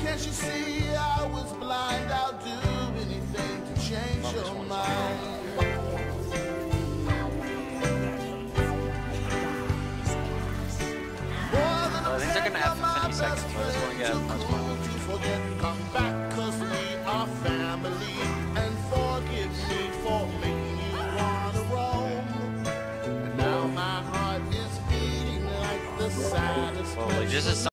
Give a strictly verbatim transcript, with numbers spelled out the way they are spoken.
Can't you see I was blind? I'll do anything to change your mind. Well, things are gonna happen in fifty seconds, but it's going to get much fun. Come back, cause we are family, and forgive me for making you wanna roam. And now my heart is beating like the saddest. Well, like, just as